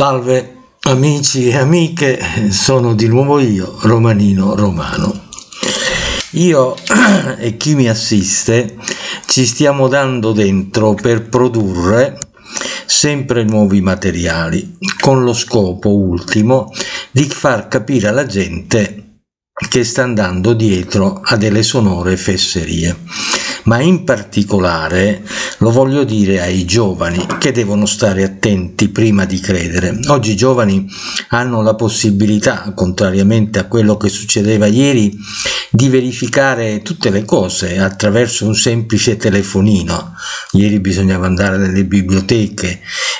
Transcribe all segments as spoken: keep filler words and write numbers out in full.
Salve amici e amiche, sono di nuovo io, Romanino Romano. Io e chi mi assiste ci stiamo dando dentro per produrre sempre nuovi materiali, con lo scopo ultimo di far capire alla gente che sta andando dietro a delle sonore fesserie. Ma in particolare lo voglio dire ai giovani, che devono stare attenti prima di credere. Oggi i giovani hanno la possibilità, contrariamente a quello che succedeva ieri, di verificare tutte le cose attraverso un semplice telefonino. Ieri bisognava andare nelle biblioteche,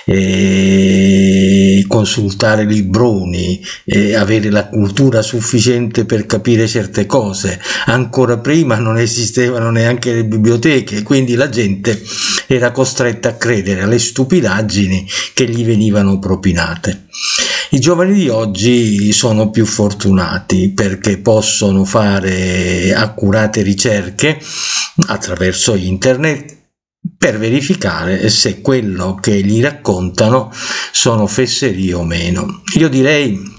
e consultare libroni, e avere la cultura sufficiente per capire certe cose. Ancora prima non esistevano neanche le biblioteche, quindi la gente era costretta a credere alle stupidaggini che gli venivano propinate. I giovani di oggi sono più fortunati perché possono fare accurate ricerche attraverso internet per verificare se quello che gli raccontano sono fesserie o meno. Io direi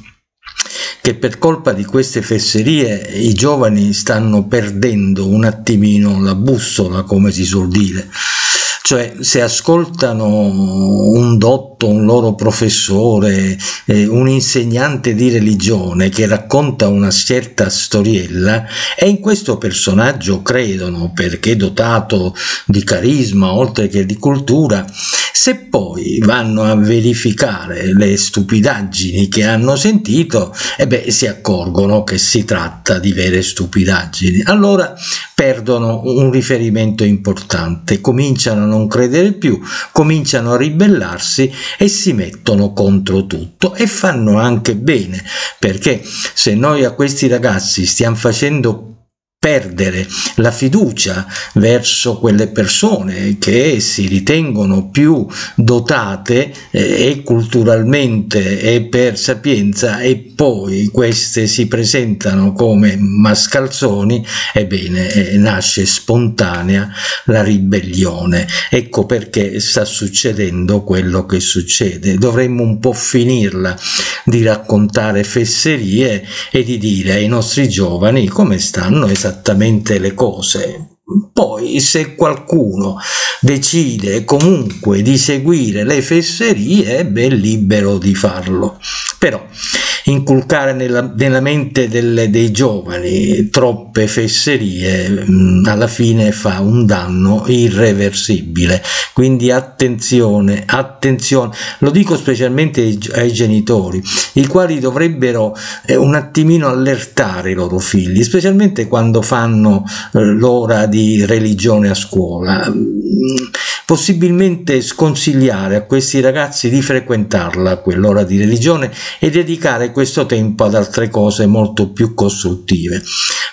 che per colpa di queste fesserie i giovani stanno perdendo un attimino la bussola, come si suol dire. Cioè, se ascoltano un dotto, un loro professore, eh, un insegnante di religione che racconta una certa storiella, e in questo personaggio credono perché dotato di carisma oltre che di cultura, se poi vanno a verificare le stupidaggini che hanno sentito, e beh, si accorgono che si tratta di vere stupidaggini. Allora perdono un riferimento importante, cominciano a non credere più, cominciano a ribellarsi e si mettono contro tutto, e fanno anche bene, perché se noi a questi ragazzi stiamo facendo perdere la fiducia verso quelle persone che si ritengono più dotate eh, e culturalmente e per sapienza, e poi queste si presentano come mascalzoni, ebbene eh, nasce spontanea la ribellione. Ecco perché sta succedendo quello che succede. Dovremmo un po' finirla di raccontare fesserie e di dire ai nostri giovani come stanno esattamente esattamente le cose. Poi se qualcuno decide comunque di seguire le fesserie è ben libero di farlo, però inculcare nella, nella mente delle, dei giovani troppe fesserie mh, alla fine fa un danno irreversibile. Quindi attenzione, attenzione, lo dico specialmente ai, ai genitori, i quali dovrebbero eh, un attimino allertare i loro figli, specialmente quando fanno eh, l'ora di religione a scuola. Possibilmente sconsigliare a questi ragazzi di frequentarla quell'ora di religione e dedicare questo tempo ad altre cose molto più costruttive,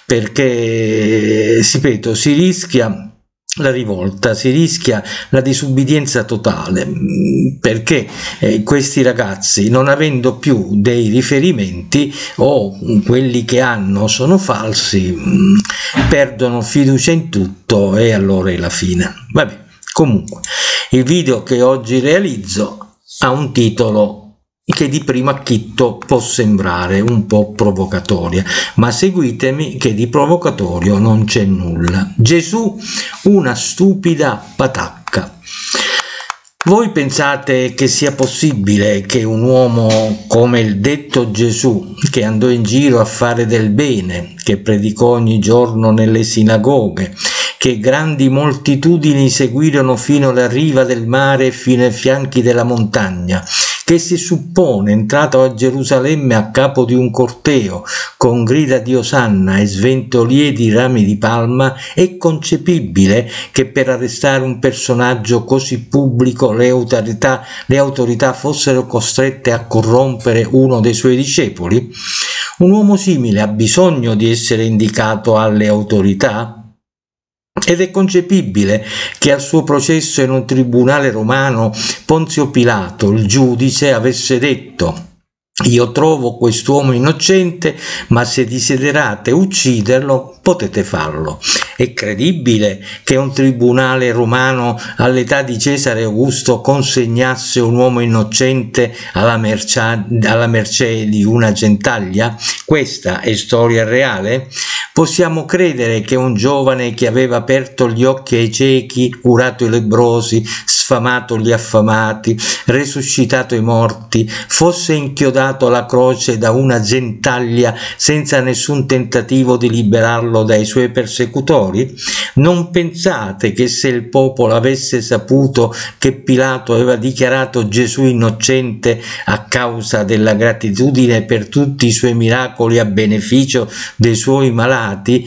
perché, ripeto, si rischia la rivolta, si rischia la disubbidienza totale, perché eh, questi ragazzi, non avendo più dei riferimenti, o quelli che hanno sono falsi, mh, perdono fiducia in tutto, e allora è la fine. Vabbè, comunque il video che oggi realizzo ha un titolo che di primo acchitto può sembrare un po' provocatoria, ma seguitemi che di provocatorio non c'è nulla. Gesù, una stupida patacca. Voi pensate che sia possibile che un uomo come il detto Gesù, che andò in giro a fare del bene, che predicò ogni giorno nelle sinagoghe, che grandi moltitudini seguirono fino alla riva del mare e fino ai fianchi della montagna, che si suppone entrato a Gerusalemme a capo di un corteo con grida di osanna e sventolie di rami di palma, è concepibile che per arrestare un personaggio così pubblico le autorità, le autorità fossero costrette a corrompere uno dei suoi discepoli? Un uomo simile ha bisogno di essere indicato alle autorità? Ed è concepibile che al suo processo in un tribunale romano Ponzio Pilato, il giudice, avesse detto: Io trovo quest'uomo innocente, ma se desiderate ucciderlo potete farlo. È credibile che un tribunale romano all'età di Cesare Augusto consegnasse un uomo innocente alla mercé, alla mercé di una gentaglia? Questa è storia reale? Possiamo credere che un giovane che aveva aperto gli occhi ai ciechi, curato i lebbrosi, sfamato gli affamati, resuscitato i morti, fosse inchiodato alla croce da una gentaglia senza nessun tentativo di liberarlo dai suoi persecutori? Non pensate che se il popolo avesse saputo che Pilato aveva dichiarato Gesù innocente a causa della gratitudine per tutti i suoi miracoli a beneficio dei suoi malati,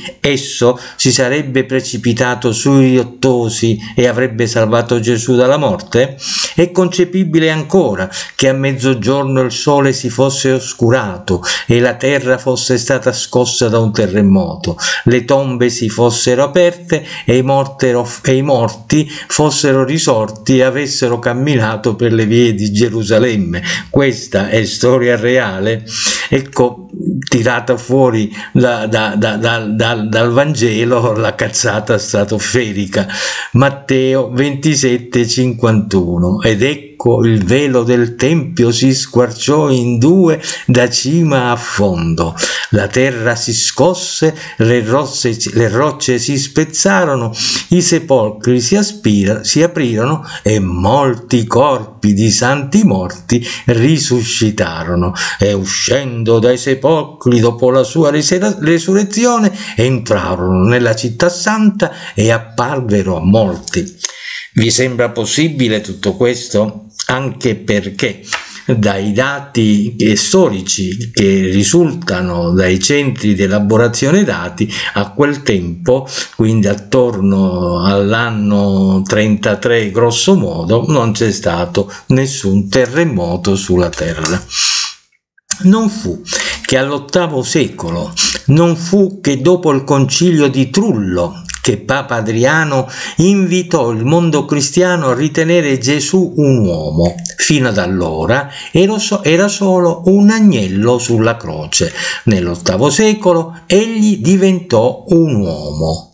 esso si sarebbe precipitato sui riottosi e avrebbe salvato Gesù dalla morte? È concepibile ancora che a mezzogiorno il sole si fosse oscurato e la terra fosse stata scossa da un terremoto, le tombe si fossero aperte e i, mortero, e i morti fossero risorti e avessero camminato per le vie di Gerusalemme. Questa è storia reale, ecco, tirata fuori da, da, da, da, dal, dal Vangelo la cazzata stratosferica. Matteo ventisette cinquantuno. Ed ecco il velo del tempio si squarciò in due da cima a fondo, la terra si scosse, le rocce, le rocce si spezzarono, i sepolcri si, aspira, si aprirono e molti corpi di santi morti risuscitarono, e uscendo dai sepolcri dopo la sua resurrezione entrarono nella città santa e apparvero a molti. Vi sembra possibile tutto questo? Anche perché dai dati storici che risultano dai centri di elaborazione dati, a quel tempo, quindi attorno all'anno trentatré grosso modo, non c'è stato nessun terremoto sulla terra. Non fu che all'ottavo secolo, non fu che dopo il concilio di Trullo, che Papa Adriano invitò il mondo cristiano a ritenere Gesù un uomo. Fino ad allora era, so, era solo un agnello sulla croce. Nell'ottavo secolo egli diventò un uomo.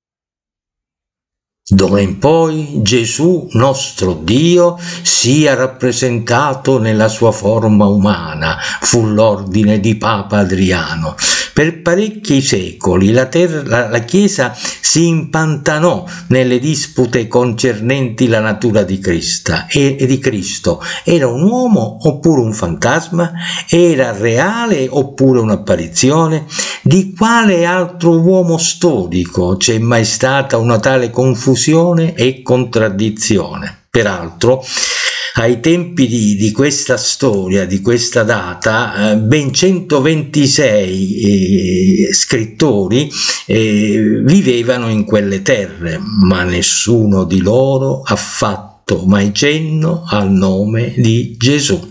D'ora in poi Gesù, nostro Dio, sia rappresentato nella sua forma umana, fu l'ordine di Papa Adriano. Per parecchi secoli la, terra, la, la Chiesa si impantanò nelle dispute concernenti la natura di Cristo, e, e di Cristo. Era un uomo oppure un fantasma? Era reale oppure un'apparizione? Di quale altro uomo storico c'è mai stata una tale confusione e contraddizione? Peraltro, ai tempi di, di questa storia, di questa data, eh, ben centoventisei eh, scrittori eh, vivevano in quelle terre, ma nessuno di loro ha fatto mai cenno al nome di Gesù.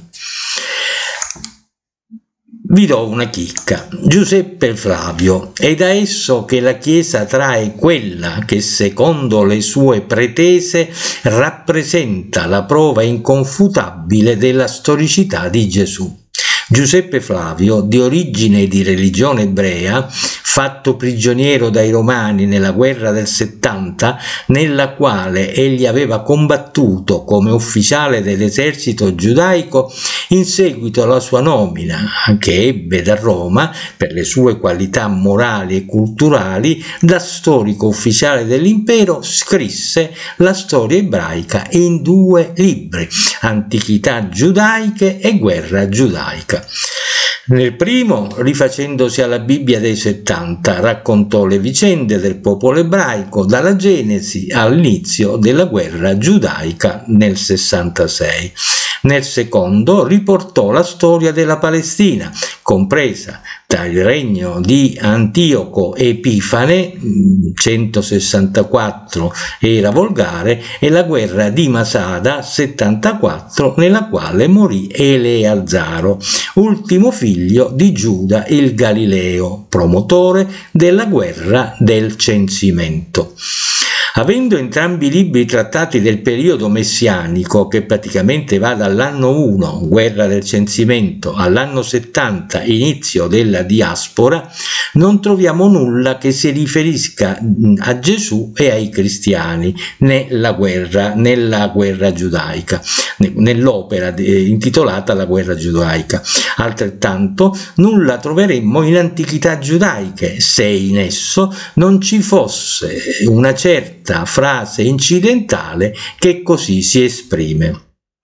Vi do una chicca. Giuseppe Flavio è da esso che la Chiesa trae quella che secondo le sue pretese rappresenta la prova inconfutabile della storicità di Gesù. Giuseppe Flavio, di origine e di religione ebrea, fatto prigioniero dai Romani nella guerra del settanta, nella quale egli aveva combattuto come ufficiale dell'esercito giudaico, in seguito alla sua nomina, che ebbe da Roma, per le sue qualità morali e culturali, da storico ufficiale dell'impero, scrisse la storia ebraica in due libri, Antichità giudaiche e Guerra giudaica. Nel primo, rifacendosi alla Bibbia dei settanta, raccontò le vicende del popolo ebraico dalla Genesi all'inizio della guerra giudaica nel sessantasei. Nel secondo riportò la storia della Palestina, compresa tra il regno di Antioco Epifane, centosessantaquattro era volgare, e la guerra di Masada, settantaquattro, nella quale morì Eleazzaro, ultimo figlio di Giuda il Galileo, promotore della guerra del censimento. Avendo entrambi i libri trattati del periodo messianico, che praticamente va dall'anno uno, guerra del censimento, all'anno settanta, inizio della diaspora, non troviamo nulla che si riferisca a Gesù e ai cristiani nella guerra, nella guerra giudaica, nell'opera intitolata La guerra giudaica. Altrettanto nulla troveremmo in antichità giudaiche se in esso non ci fosse una certa frase incidentale che così si esprime.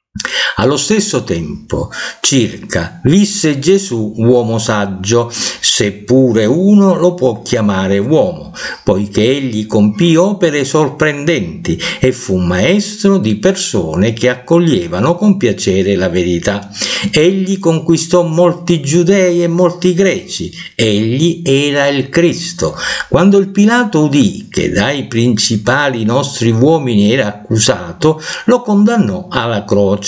Allo stesso tempo, circa, visse Gesù uomo saggio, seppure uno lo può chiamare uomo, poiché egli compì opere sorprendenti e fu maestro di persone che accoglievano con piacere la verità. Egli conquistò molti giudei e molti greci, egli era il Cristo. Quando il Pilato udì che dai principali nostri uomini era accusato, lo condannò alla croce.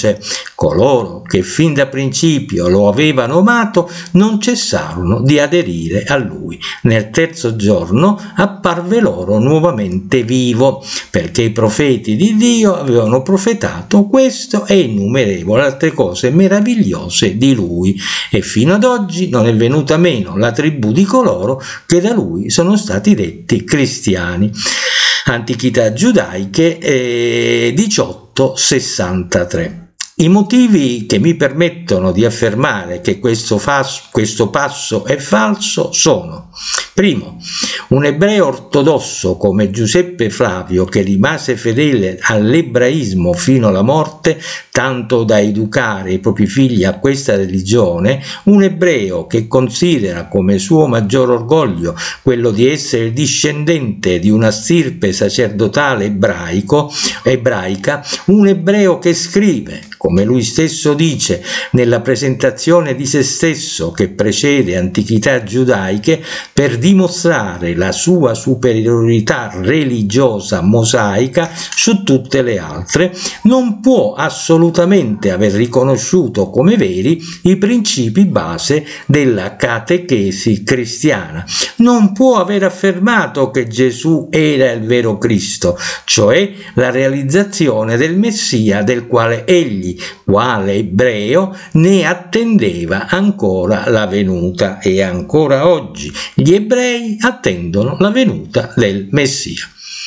Coloro che fin da principio lo avevano amato non cessarono di aderire a lui. Nel terzo giorno apparve loro nuovamente vivo, perché i profeti di Dio avevano profetato questo e innumerevoli altre cose meravigliose di lui, e fino ad oggi non è venuta meno la tribù di coloro che da lui sono stati detti cristiani. Antichità giudaiche eh, diciotto sessantatré. I motivi che mi permettono di affermare che questo, fas, questo passo è falso sono: primo, un ebreo ortodosso come Giuseppe Flavio, che rimase fedele all'ebraismo fino alla morte, tanto da educare i propri figli a questa religione, un ebreo che considera come suo maggior orgoglio quello di essere discendente di una stirpe sacerdotale ebraico, ebraica, un ebreo che scrive, come lui stesso dice nella presentazione di se stesso che precede Antichità giudaiche, per dimostrare la sua superiorità religiosa mosaica su tutte le altre, non può assolutamente aver riconosciuto come veri i principi base della catechesi cristiana. Non può aver affermato che Gesù era il vero Cristo, cioè la realizzazione del Messia del quale egli, quale ebreo, ne attendeva ancora la venuta, e ancora oggi gli ebrei attendono la venuta del Messia.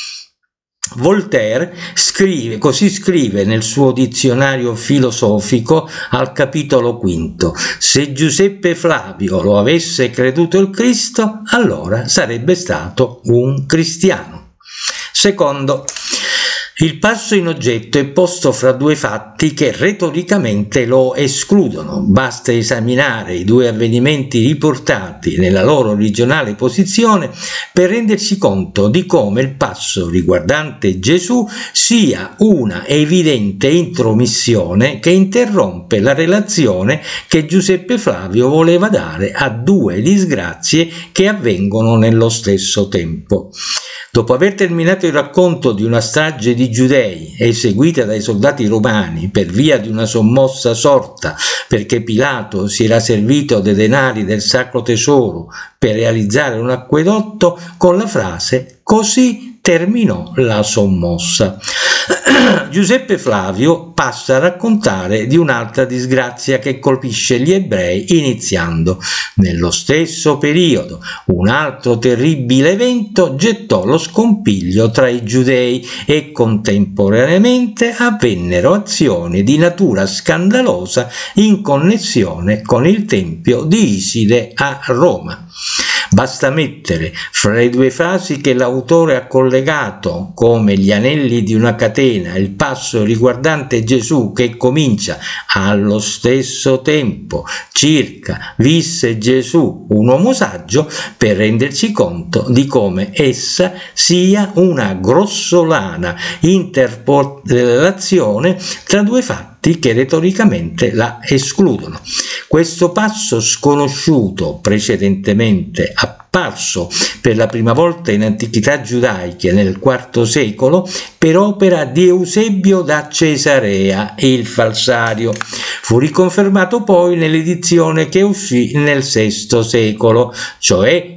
Voltaire scrive, così scrive nel suo dizionario filosofico al capitolo quinto: se Giuseppe Flavio lo avesse creduto il Cristo, allora sarebbe stato un cristiano. Secondo, il passo in oggetto è posto fra due fatti che retoricamente lo escludono. Basta esaminare i due avvenimenti riportati nella loro originale posizione per rendersi conto di come il passo riguardante Gesù sia una evidente intromissione che interrompe la relazione che Giuseppe Flavio voleva dare a due disgrazie che avvengono nello stesso tempo. Dopo aver terminato il racconto di una strage di giudei eseguita dai soldati romani per via di una sommossa sorta, perché Pilato si era servito dei denari del Sacro Tesoro per realizzare un acquedotto, con la frase «così terminò la sommossa». Giuseppe Flavio passa a raccontare di un'altra disgrazia che colpisce gli ebrei, iniziando: nello stesso periodo un altro terribile evento gettò lo scompiglio tra i giudei e contemporaneamente avvennero azioni di natura scandalosa in connessione con il tempio di Iside a Roma. Basta mettere fra le due frasi che l'autore ha collegato come gli anelli di una catena il passo riguardante Gesù che comincia: allo stesso tempo circa visse Gesù un uomo saggio, per renderci conto di come essa sia una grossolana interpolazione tra due fatti che retoricamente la escludono. Questo passo sconosciuto, precedentemente apparso per la prima volta in Antichità giudaiche nel quarto secolo per opera di Eusebio da Cesarea, il falsario, fu riconfermato poi nell'edizione che uscì nel sesto secolo, cioè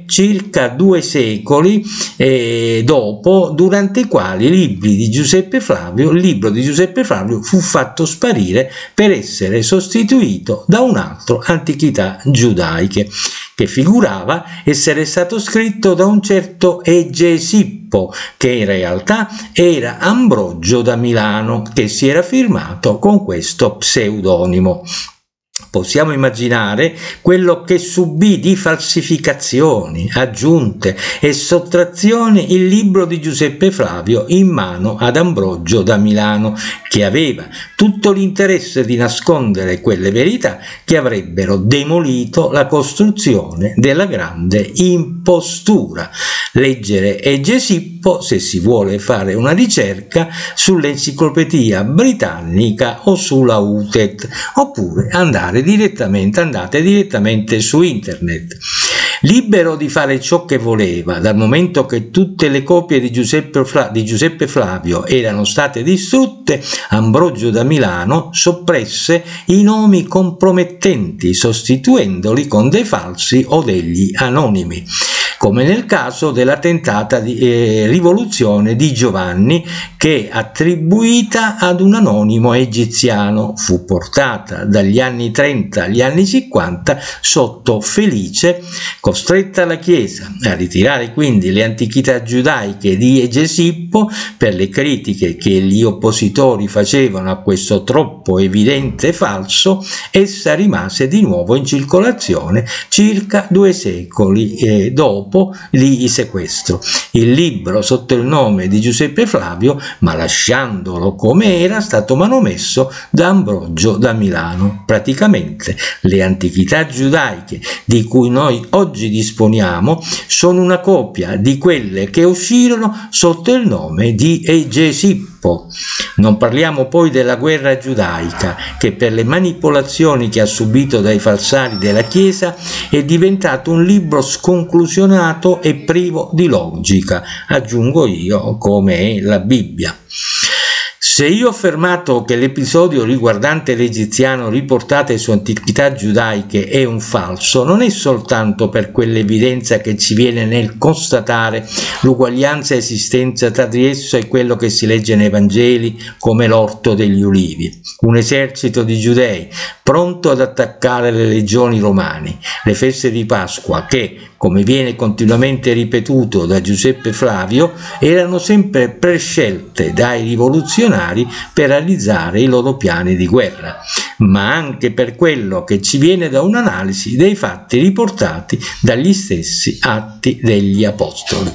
circa due secoli eh, dopo, durante i quali i libri di Giuseppe Flavio, il libro di Giuseppe Flavio fu fatto sparire per essere sostituito da un altro, Antichità giudaiche, che figurava essere stato scritto da un certo Egesippo, che in realtà era Ambrogio da Milano, che si era firmato con questo pseudonimo. Possiamo immaginare quello che subì di falsificazioni, aggiunte e sottrazioni il libro di Giuseppe Flavio in mano ad Ambrogio da Milano, che aveva tutto l'interesse di nascondere quelle verità che avrebbero demolito la costruzione della grande impostura. Leggere Egesippo se si vuole fare una ricerca sull'Enciclopedia Britannica o sulla U T E T, oppure andare direttamente andate direttamente su internet. Libero di fare ciò che voleva, dal momento che tutte le copie di Giuseppe, Fla- di Giuseppe Flavio erano state distrutte, Ambrogio da Milano soppresse i nomi compromettenti, sostituendoli con dei falsi o degli anonimi, come nel caso della tentata di, eh, rivoluzione di Giovanni, che, attribuita ad un anonimo egiziano, fu portata dagli anni trenta agli anni cinquanta sotto Felice, costretta la Chiesa a ritirare quindi le antichità giudaiche di Egesippo per le critiche che gli oppositori facevano a questo troppo evidente falso. Essa rimase di nuovo in circolazione circa due secoli eh, dopo il sequestro. Il libro, sotto il nome di Giuseppe Flavio, ma lasciandolo come era, stato manomesso da Ambrogio da Milano. Praticamente le antichità giudaiche di cui noi oggi disponiamo sono una copia di quelle che uscirono sotto il nome di Egesippo. Non parliamo poi della guerra giudaica, che per le manipolazioni che ha subito dai falsari della Chiesa è diventato un libro sconclusionato e privo di logica, aggiungo io, come è la Bibbia. Se io ho affermato che l'episodio riguardante l'egiziano riportate su antichità giudaiche è un falso, non è soltanto per quell'evidenza che ci viene nel constatare l'uguaglianza esistente tra di esso e quello che si legge nei Vangeli come l'orto degli ulivi, un esercito di giudei pronto ad attaccare le legioni romane, le feste di Pasqua che, come viene continuamente ripetuto da Giuseppe Flavio, erano sempre prescelte dai rivoluzionari per realizzare i loro piani di guerra, ma anche per quello che ci viene da un'analisi dei fatti riportati dagli stessi Atti degli Apostoli.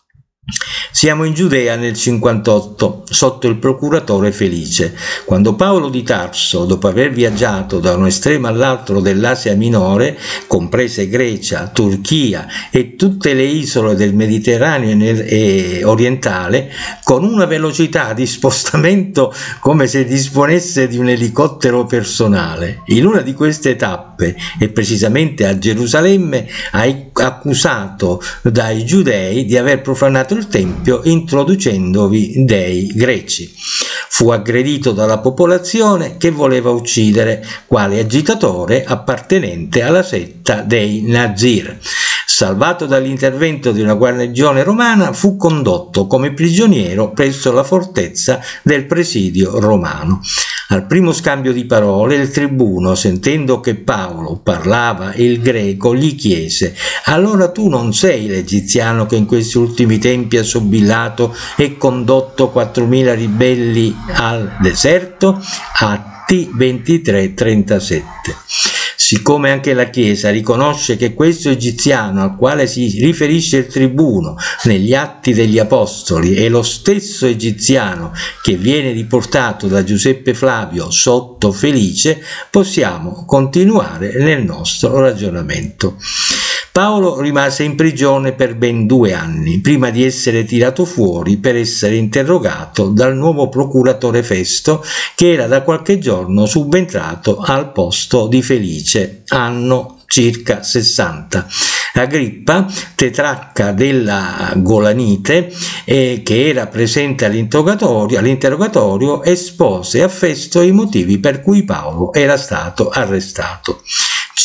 Siamo in Giudea nel cinquantotto, sotto il procuratore Felice, quando Paolo di Tarso, dopo aver viaggiato da un estremo all'altro dell'Asia Minore, comprese Grecia, Turchia e tutte le isole del Mediterraneo e orientale, con una velocità di spostamento come se disponesse di un elicottero personale, in una di queste tappe, e precisamente a Gerusalemme, ha accusato dai giudei di aver profanato il Tempio introducendovi dei greci. Fu aggredito dalla popolazione che voleva uccidere, quale agitatore appartenente alla setta dei Nazir. Salvato dall'intervento di una guarnigione romana, fu condotto come prigioniero presso la fortezza del presidio romano. Al primo scambio di parole, il tribuno, sentendo che Paolo parlava il greco, gli chiese: «Allora tu non sei l'egiziano che in questi ultimi tempi ha sobillato e condotto quattromila ribelli al deserto?» Atti ventitré trentasette. Siccome anche la Chiesa riconosce che questo egiziano al quale si riferisce il tribuno negli Atti degli Apostoli è lo stesso egiziano che viene riportato da Giuseppe Flavio sotto Felice, possiamo continuare nel nostro ragionamento. Paolo rimase in prigione per ben due anni, prima di essere tirato fuori per essere interrogato dal nuovo procuratore Festo, che era da qualche giorno subentrato al posto di Felice, anno circa sessanta. Agrippa, tetrarca della Golanite, eh, che era presente all'interrogatorio, all'interrogatorio, espose a Festo i motivi per cui Paolo era stato arrestato.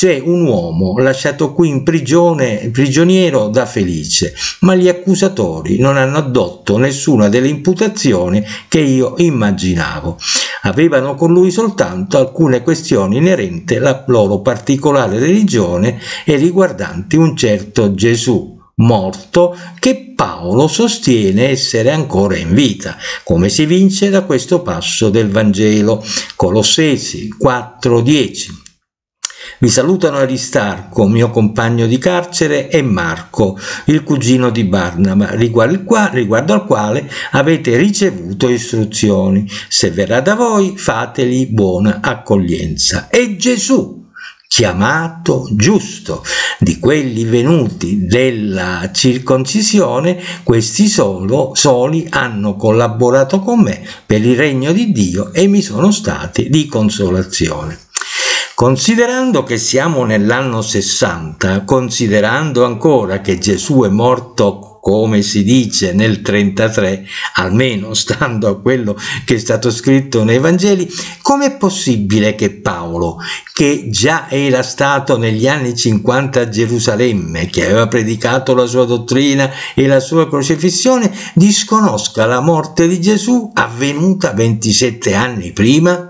c'è un uomo lasciato qui in prigione, prigioniero da Felice, ma gli accusatori non hanno addotto nessuna delle imputazioni che io immaginavo. Avevano con lui soltanto alcune questioni inerenti alla loro particolare religione e riguardanti un certo Gesù morto che Paolo sostiene essere ancora in vita, come si vince da questo passo del Vangelo. Colossesi quattro dieci. Vi salutano Aristarco, mio compagno di carcere, e Marco, il cugino di Barnaba, riguardo al quale avete ricevuto istruzioni. Se verrà da voi, fateli buona accoglienza. E Gesù, chiamato giusto, di quelli venuti della circoncisione, questi solo, soli hanno collaborato con me per il regno di Dio e mi sono stati di consolazione. Considerando che siamo nell'anno sessanta, considerando ancora che Gesù è morto, come si dice, nel trentatré, almeno stando a quello che è stato scritto nei Vangeli, com'è possibile che Paolo, che già era stato negli anni cinquanta a Gerusalemme, che aveva predicato la sua dottrina e la sua crocifissione, disconosca la morte di Gesù avvenuta ventisette anni prima?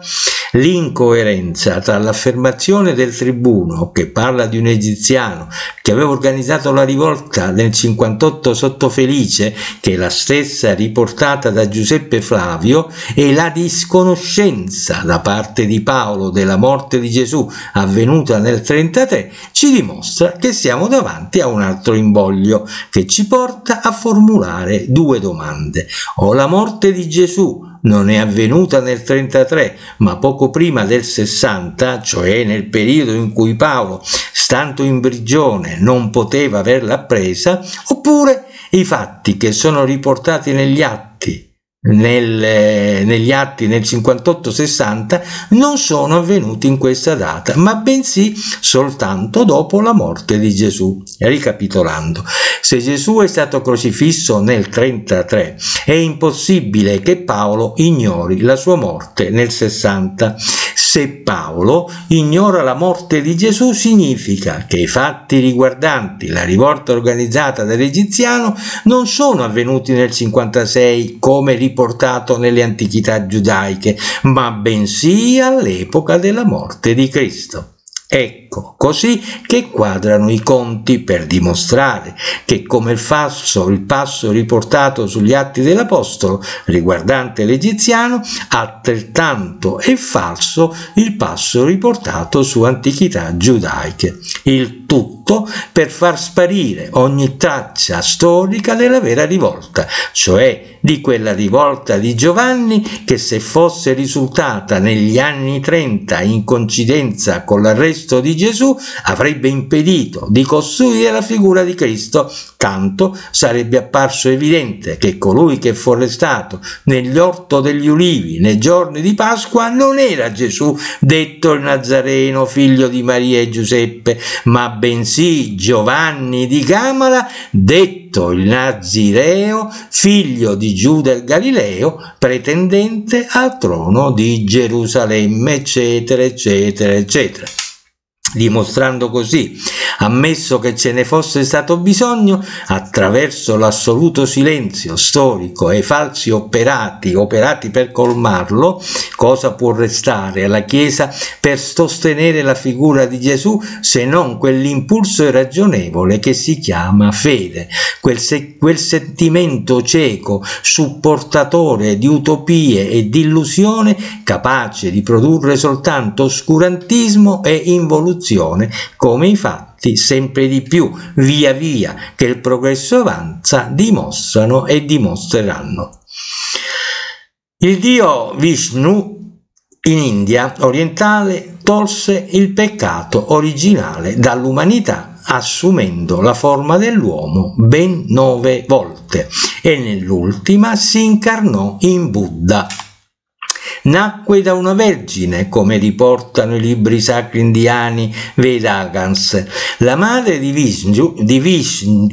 L'incoerenza tra l'affermazione del tribuno, che parla di un egiziano che aveva organizzato la rivolta nel cinquantotto sotto Felice, che è la stessa riportata da Giuseppe Flavio, e la disconoscenza da parte di Paolo della morte di Gesù avvenuta nel trentatré, ci dimostra che siamo davanti a un altro imbroglio che ci porta a formulare due domande. O la morte di Gesù non è avvenuta nel trentatré, ma poco prima del sessanta, cioè nel periodo in cui Paolo, stando in prigione, non poteva averla appresa, oppure i fatti che sono riportati negli atti Nel, negli atti nel cinquantotto sessanta non sono avvenuti in questa data, ma bensì soltanto dopo la morte di Gesù. Ricapitolando, se Gesù è stato crocifisso nel trentatré, è impossibile che Paolo ignori la sua morte nel sessanta. Se Paolo ignora la morte di Gesù, significa che i fatti riguardanti la rivolta organizzata dall'egiziano non sono avvenuti nel cinquantasei come riportato nelle antichità giudaiche, ma bensì all'epoca della morte di Cristo. Ecco così che quadrano i conti per dimostrare che, come il falso il passo riportato sugli Atti dell'Apostolo riguardante l'egiziano, altrettanto è falso il passo riportato su antichità giudaiche. Il tutto per far sparire ogni traccia storica della vera rivolta, cioè di quella rivolta di Giovanni che, se fosse risultata negli anni trenta in coincidenza con l'arresto di Gesù, avrebbe impedito di costruire la figura di Cristo, tanto sarebbe apparso evidente che colui che fu arrestato negli Orto degli Ulivi nei giorni di Pasqua non era Gesù detto il Nazareno, figlio di Maria e Giuseppe, ma bensì Giovanni di Gamala, detto il Nazireo, figlio di Giuda il Galileo, pretendente al trono di Gerusalemme, eccetera, eccetera, eccetera. Dimostrando così, ammesso che ce ne fosse stato bisogno, attraverso l'assoluto silenzio storico e i falsi operati operati per colmarlo, cosa può restare alla Chiesa per sostenere la figura di Gesù se non quell'impulso irragionevole che si chiama fede, quel, se, quel sentimento cieco, supportatore di utopie e di illusione, capace di produrre soltanto oscurantismo e involuzione, come i fatti sempre di più, via via che il progresso avanza, dimostrano e dimostreranno. Il dio Vishnu in India orientale tolse il peccato originale dall'umanità, assumendo la forma dell'uomo ben nove volte, e nell'ultima si incarnò in Buddha. nacque da una vergine, come riportano i libri sacri indiani Vedagans. La madre di Vishnu, di Vishnu,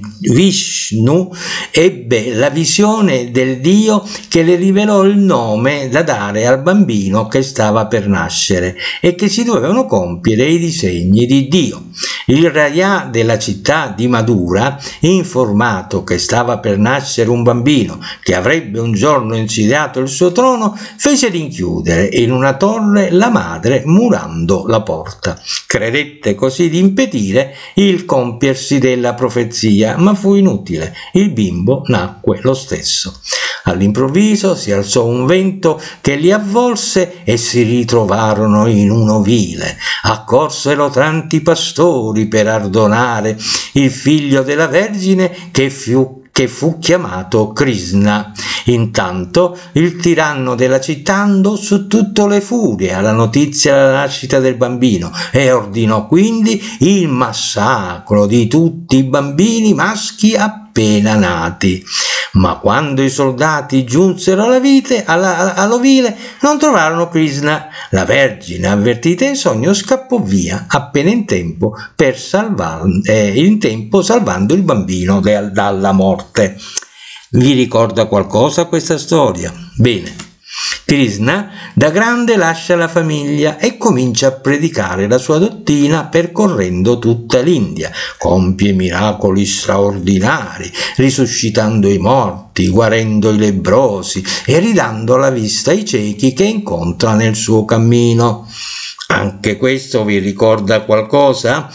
Vishnu ebbe la visione del dio che le rivelò il nome da dare al bambino che stava per nascere e che si dovevano compiere i disegni di Dio. Il Raja della città di Madura, informato che stava per nascere un bambino che avrebbe un giorno insediato il suo trono, fece rinchiudere in una torre la madre murando la porta. Credette così di impedire il compiersi della profezia, ma fu inutile. Il bimbo nacque lo stesso. All'improvviso si alzò un vento che li avvolse e si ritrovarono in un ovile. Accorsero tanti pastori per ardonare il figlio della Vergine che fu che fu chiamato Krishna. Intanto il tiranno della città andò su tutte le furie alla notizia della nascita del bambino e ordinò quindi il massacro di tutti i bambini maschi appena nati. Ma quando i soldati giunsero alla vite, alla, all'ovile non trovarono Krishna. La Vergine, avvertita in sogno, scappò via appena in tempo, per salvar, eh, in tempo salvando il bambino de, dalla morte. Vi ricorda qualcosa questa storia? Bene. Krishna da grande lascia la famiglia e comincia a predicare la sua dottrina percorrendo tutta l'India. Compie miracoli straordinari, risuscitando i morti, guarendo i lebbrosi e ridando la vista ai ciechi che incontra nel suo cammino. Anche questo vi ricorda qualcosa?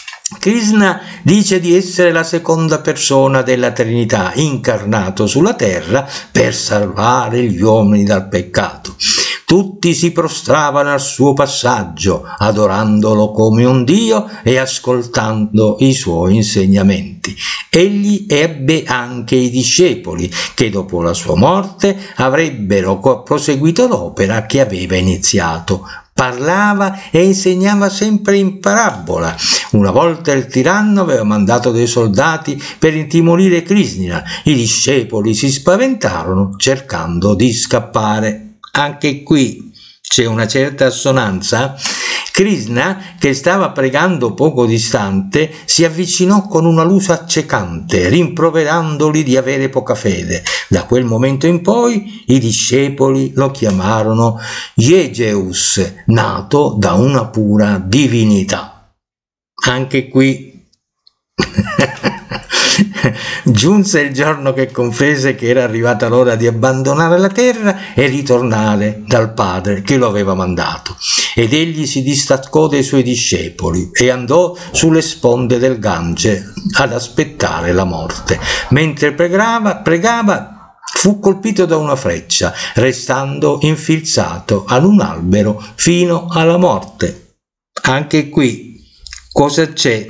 Krishna dice di essere la seconda persona della Trinità, incarnato sulla terra per salvare gli uomini dal peccato. Tutti si prostravano al suo passaggio, adorandolo come un Dio e ascoltando i suoi insegnamenti. Egli ebbe anche i discepoli che dopo la sua morte avrebbero proseguito l'opera che aveva iniziato. Parlava e insegnava sempre in parabola. Una volta il tiranno aveva mandato dei soldati per intimorire Krishna. I discepoli si spaventarono cercando di scappare. Anche qui c'è una certa assonanza. Krishna, che stava pregando poco distante, si avvicinò con una luce accecante, rimproverandoli di avere poca fede. Da quel momento in poi i discepoli lo chiamarono Yejeus, nato da una pura divinità. Anche qui giunse il giorno che confesse che era arrivata l'ora di abbandonare la terra e ritornare dal Padre che lo aveva mandato. Ed egli si distaccò dai suoi discepoli e andò sulle sponde del Gange ad aspettare la morte. Mentre pregava, pregava fu colpito da una freccia, restando infilzato ad un albero fino alla morte. Anche qui cosa c'è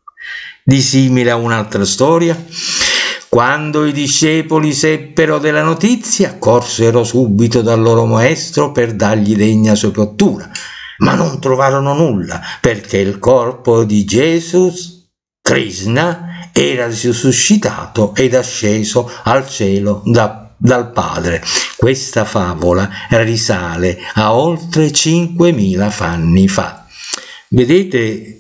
di simile a un'altra storia? Quando i discepoli seppero della notizia, corsero subito dal loro maestro per dargli degna sepoltura, ma non trovarono nulla, perché il corpo di Gesù, Krishna, era risuscitato ed asceso al cielo da, dal Padre. Questa favola risale a oltre cinquemila anni fa. Vedete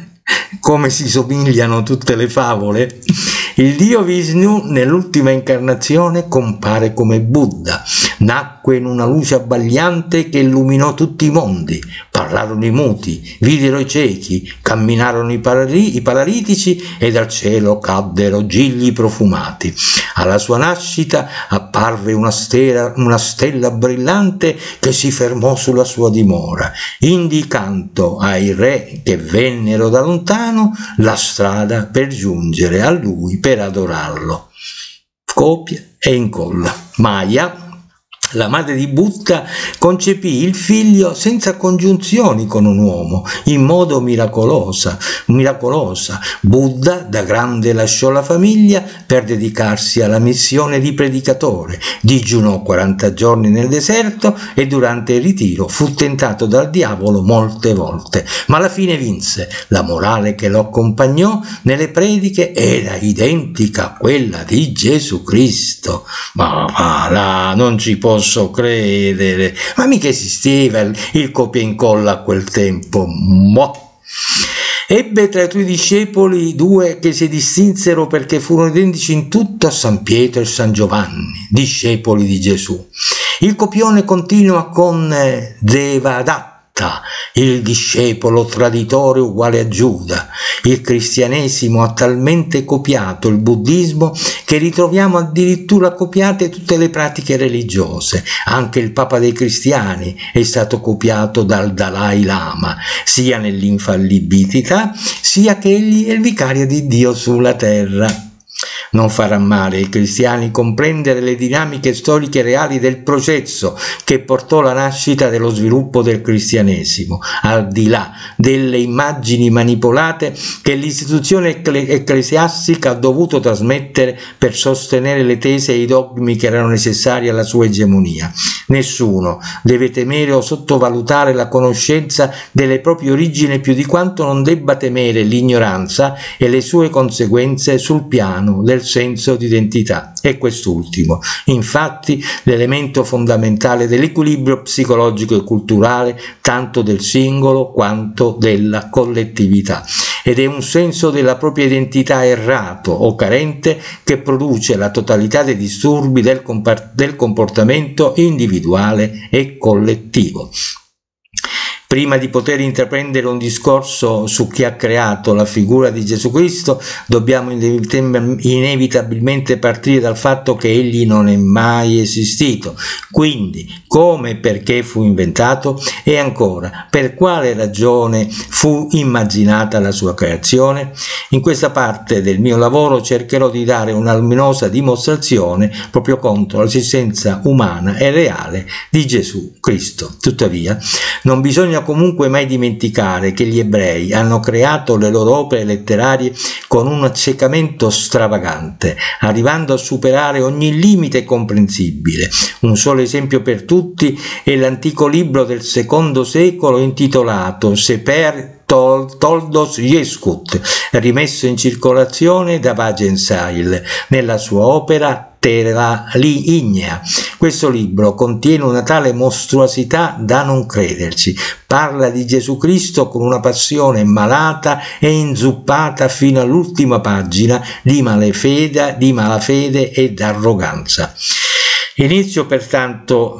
come si somigliano tutte le favole? Il dio Vishnu nell'ultima incarnazione compare come Buddha, nacque in una luce abbagliante che illuminò tutti i mondi, parlarono i muti, videro i ciechi, camminarono i, parali- i paralitici e dal cielo caddero gigli profumati. Alla sua nascita apparve una stella, una stella brillante che si fermò sulla sua dimora, indicando ai re che vennero da lontano la strada per giungere a lui per adorarlo. Copia e incolla. Maya, la madre di Buddha, concepì il figlio senza congiunzioni con un uomo, in modo miracolosa, miracolosa. Buddha da grande lasciò la famiglia per dedicarsi alla missione di predicatore, digiunò quaranta giorni nel deserto e durante il ritiro fu tentato dal diavolo molte volte, ma alla fine vinse. La morale che lo accompagnò nelle prediche era identica a quella di Gesù Cristo. Ma va là, non ci può posso credere, ma mica esisteva il, il copia e incolla a quel tempo. Mo. Ebbe tra i suoi discepoli due che si distinsero perché furono identici in tutto a San Pietro e San Giovanni, discepoli di Gesù. Il copione continua con Devadatta, il discepolo traditore uguale a Giuda. Il cristianesimo ha talmente copiato il buddismo che ritroviamo addirittura copiate tutte le pratiche religiose. Anche il Papa dei cristiani è stato copiato dal Dalai Lama, sia nell'infallibilità, sia che egli è il vicario di Dio sulla terra. Non farà male ai cristiani comprendere le dinamiche storiche reali del processo che portò alla nascita dello sviluppo del cristianesimo, al di là delle immagini manipolate che l'istituzione ecclesiastica ha dovuto trasmettere per sostenere le tesi e i dogmi che erano necessari alla sua egemonia. Nessuno deve temere o sottovalutare la conoscenza delle proprie origini più di quanto non debba temere l'ignoranza e le sue conseguenze sul piano del senso di identità. È quest'ultimo, infatti, l'elemento fondamentale dell'equilibrio psicologico e culturale tanto del singolo quanto della collettività. Ed è un senso della propria identità errato o carente che produce la totalità dei disturbi del, del comportamento individuale e collettivo. Prima di poter intraprendere un discorso su chi ha creato la figura di Gesù Cristo, dobbiamo inevitabilmente partire dal fatto che egli non è mai esistito. Quindi, come e perché fu inventato? E ancora, per quale ragione fu immaginata la sua creazione? In questa parte del mio lavoro cercherò di dare una luminosa dimostrazione proprio contro l'esistenza umana e reale di Gesù Cristo. Tuttavia, non bisogna comunque mai dimenticare che gli ebrei hanno creato le loro opere letterarie con un accecamento stravagante, arrivando a superare ogni limite comprensibile. Un solo esempio per tutti è l'antico libro del secondo secolo intitolato Seper Toldos Yeskut, rimesso in circolazione da Wagenseil nella sua opera Terra Ignea. Questo libro contiene una tale mostruosità da non crederci. Parla di Gesù Cristo con una passione malata e inzuppata fino all'ultima pagina di malafede, di malafede ed arroganza. Inizio pertanto,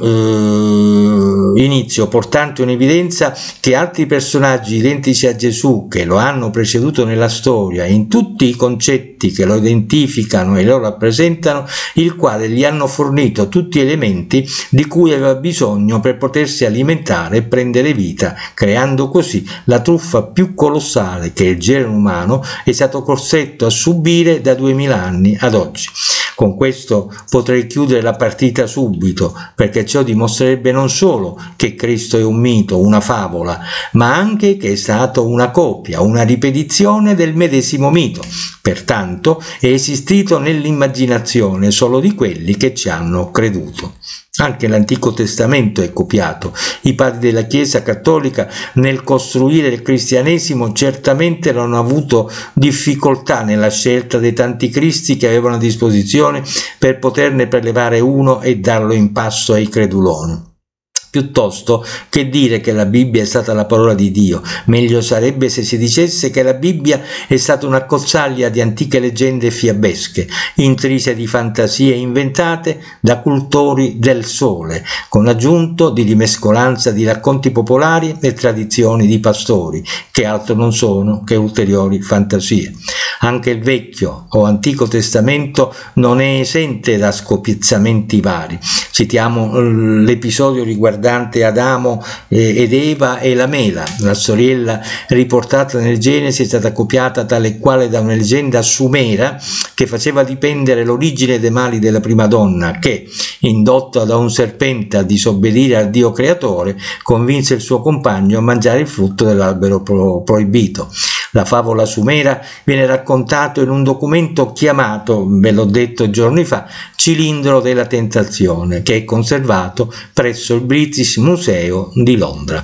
eh, inizio portando in evidenza che altri personaggi identici a Gesù che lo hanno preceduto nella storia, in tutti i concetti che lo identificano e lo rappresentano, il quale gli hanno fornito tutti gli elementi di cui aveva bisogno per potersi alimentare e prendere vita, creando così la truffa più colossale che il genere umano è stato costretto a subire da duemila anni ad oggi. Con questo potrei chiudere la partita subito, perché ciò dimostrerebbe non solo che Cristo è un mito, una favola, ma anche che è stato una copia, una ripetizione del medesimo mito. Pertanto è esistito nell'immaginazione solo di quelli che ci hanno creduto. Anche l'Antico Testamento è copiato. I padri della Chiesa cattolica nel costruire il cristianesimo certamente non hanno avuto difficoltà nella scelta dei tanti Cristi che avevano a disposizione per poterne prelevare uno e darlo in pasto ai creduloni. Piuttosto che dire che la Bibbia è stata la parola di Dio, meglio sarebbe se si dicesse che la Bibbia è stata un'accozzaglia di antiche leggende fiabesche, intrise di fantasie inventate da cultori del sole, con l'aggiunto di rimescolanza di racconti popolari e tradizioni di pastori, che altro non sono che ulteriori fantasie. Anche il Vecchio o Antico Testamento non è esente da scopiazzamenti vari. Citiamo l'episodio riguardante Adamo ed Eva e la mela. La storiella riportata nel Genesi è stata copiata tale e quale da una leggenda sumera che faceva dipendere l'origine dei mali della prima donna che, indotta da un serpente a disobbedire al Dio creatore, convinse il suo compagno a mangiare il frutto dell'albero pro- proibito. La favola sumera viene raccontata in un documento chiamato, ve l'ho detto giorni fa, Cilindro della Tentazione, che è conservato presso il British Museum di Londra.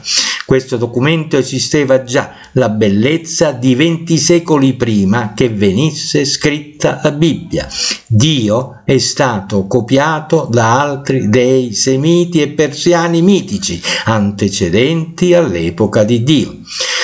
Questo documento esisteva già, la bellezza di venti secoli prima che venisse scritta la Bibbia. Dio è stato copiato da altri dei semiti e persiani mitici, antecedenti all'epoca di Dio.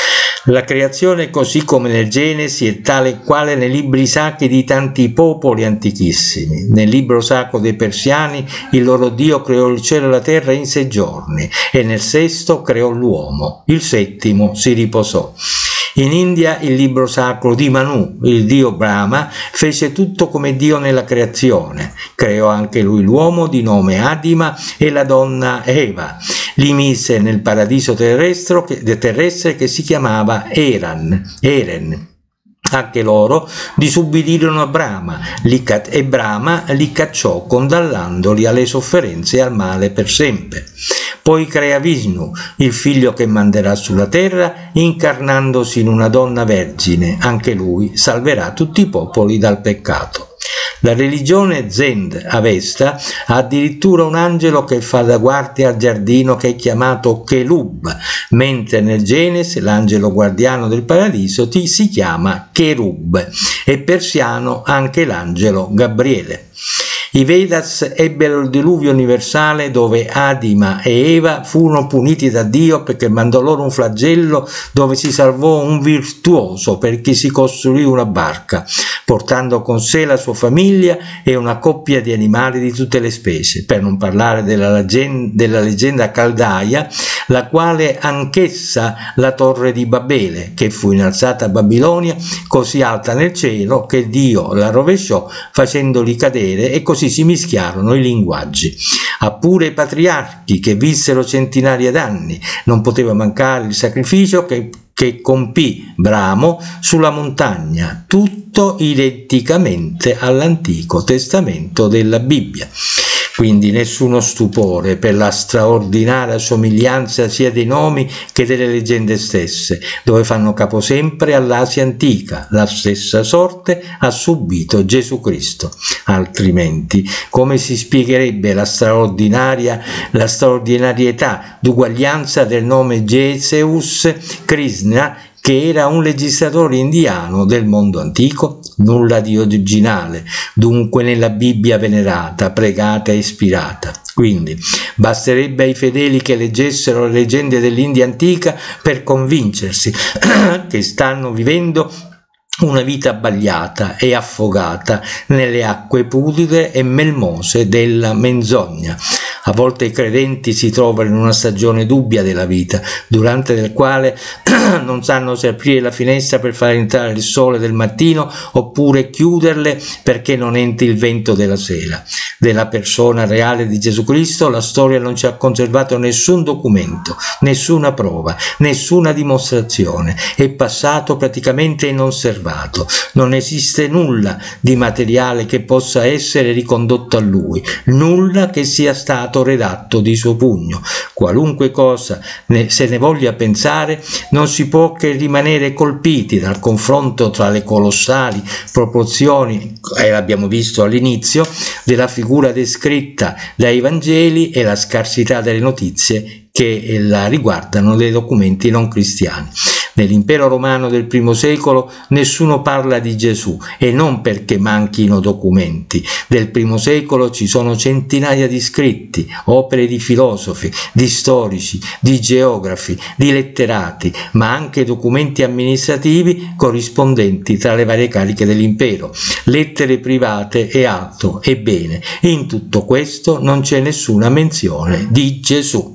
La creazione, così come nel Genesi, è tale e quale nei libri sacri di tanti popoli antichissimi. Nel libro sacro dei persiani il loro Dio creò il cielo e la terra in sei giorni e nel sesto creò l'uomo, il settimo si riposò. In India il libro sacro di Manu, il dio Brahma, fece tutto come Dio nella creazione. Creò anche lui l'uomo di nome Adima e la donna Eva. Li mise nel paradiso terrestre che, terrestre che si chiamava Eran, Eren. Anche loro disubbidirono a Brahma li e Brahma li cacciò condannandoli alle sofferenze e al male per sempre. Poi crea Vishnu, il figlio che manderà sulla terra, incarnandosi in una donna vergine. Anche lui salverà tutti i popoli dal peccato. La religione Zend Avesta ha addirittura un angelo che fa da guardia al giardino che è chiamato Chelub, mentre nel Genesi l'angelo guardiano del paradiso si chiama Cherub e persiano anche l'angelo Gabriele. I Vedas ebbero il diluvio universale dove Adima e Eva furono puniti da Dio perché mandò loro un flagello dove si salvò un virtuoso perché si costruì una barca, portando con sé la sua famiglia e una coppia di animali di tutte le specie, per non parlare della leggenda, della leggenda caldaia, la quale anch'essa la torre di Babele, che fu innalzata a Babilonia, così alta nel cielo che Dio la rovesciò facendoli cadere e così si mischiarono i linguaggi. A pure i patriarchi che vissero centinaia d'anni non poteva mancare il sacrificio che che compì Bramo sulla montagna, tutto identicamente all'Antico Testamento della Bibbia. Quindi nessuno stupore per la straordinaria somiglianza sia dei nomi che delle leggende stesse, dove fanno capo sempre all'Asia antica. La stessa sorte ha subito Gesù Cristo. Altrimenti, come si spiegherebbe la straordinaria, la straordinarietà d'uguaglianza del nome Zeus Krishna, che era un legislatore indiano del mondo antico? Nulla di originale, dunque, nella Bibbia venerata, pregata e ispirata. Quindi basterebbe ai fedeli che leggessero le leggende dell'India antica per convincersi che stanno vivendo una vita abbagliata e affogata nelle acque pulite e melmose della menzogna. A volte i credenti si trovano in una stagione dubbia della vita, durante la quale non sanno se aprire la finestra per far entrare il sole del mattino oppure chiuderle perché non entri il vento della sera. Della persona reale di Gesù Cristo la storia non ci ha conservato nessun documento, nessuna prova, nessuna dimostrazione. È passato praticamente inosservato. Non esiste nulla di materiale che possa essere ricondotto a lui, nulla che sia stato redatto di suo pugno. Qualunque cosa ne, se ne voglia pensare, non si può che rimanere colpiti dal confronto tra le colossali proporzioni, e l'abbiamo visto all'inizio, della figura descritta dai Vangeli e la scarsità delle notizie che la riguardano dei documenti non cristiani. Nell'impero romano del primo secolo nessuno parla di Gesù, e non perché manchino documenti. Del primo secolo ci sono centinaia di scritti, opere di filosofi, di storici, di geografi, di letterati, ma anche documenti amministrativi corrispondenti tra le varie cariche dell'impero, lettere private e altro. Ebbene, in tutto questo non c'è nessuna menzione di Gesù.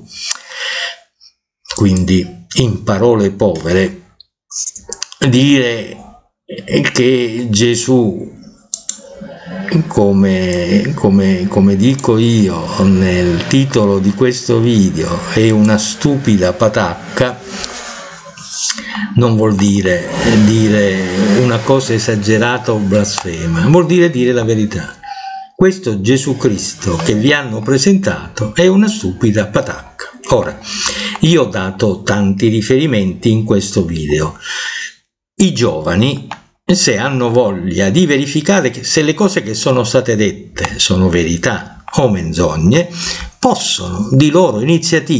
Quindi, in parole povere, dire che Gesù, come, come, come dico io nel titolo di questo video, è una stupida patacca, non vuol dire dire una cosa esagerata o blasfema, vuol dire dire la verità. Questo Gesù Cristo che vi hanno presentato è una stupida patacca. Ora, io ho dato tanti riferimenti in questo video. I giovani, se hanno voglia di verificare che se le cose che sono state dette sono verità o menzogne, possono di loro iniziativa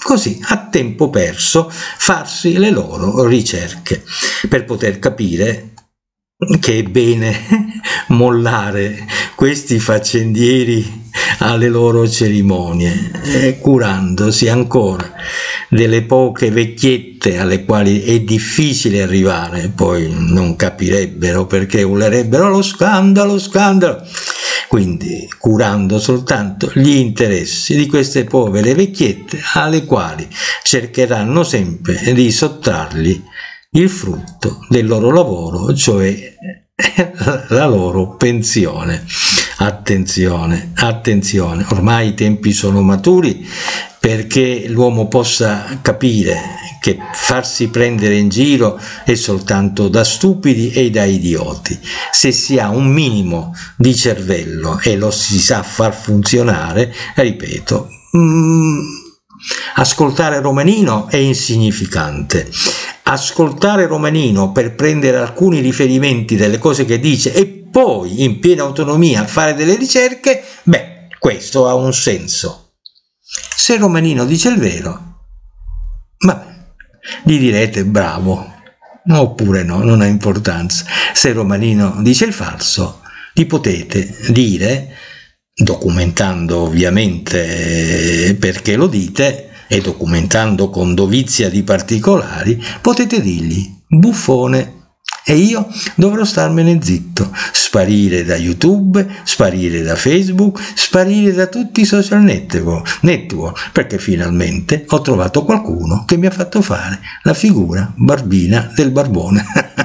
così a tempo perso farsi le loro ricerche per poter capire che è bene mollare questi faccendieri alle loro cerimonie, eh, curandosi ancora delle poche vecchiette alle quali è difficile arrivare, poi non capirebbero perché urlerebbero lo scandalo, scandalo, quindi curando soltanto gli interessi di queste povere vecchiette alle quali cercheranno sempre di sottrargli il frutto del loro lavoro, cioè la loro pensione. Attenzione, attenzione, ormai i tempi sono maturi perché l'uomo possa capire che farsi prendere in giro è soltanto da stupidi e da idioti. Se si ha un minimo di cervello e lo si sa far funzionare, ripeto, mm, ascoltare Romanino è insignificante. Ascoltare Romanino per prendere alcuni riferimenti delle cose che dice e poi in piena autonomia fare delle ricerche, beh, questo ha un senso. Se Romanino dice il vero, vabbè, gli direte bravo, oppure no, non ha importanza. Se Romanino dice il falso, gli potete dire, documentando ovviamente perché lo dite, e documentando con dovizia di particolari, potete dirgli buffone e io dovrò starmene zitto, sparire da YouTube, sparire da Facebook, sparire da tutti i social network, network perché finalmente ho trovato qualcuno che mi ha fatto fare la figura barbina del barbone.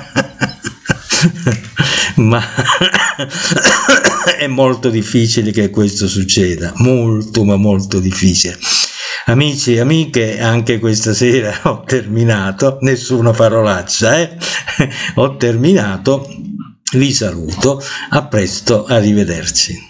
Ma è molto difficile che questo succeda, molto ma molto difficile. Amici e amiche, anche questa sera ho terminato, nessuna parolaccia, eh? Ho terminato, vi saluto, a presto, arrivederci.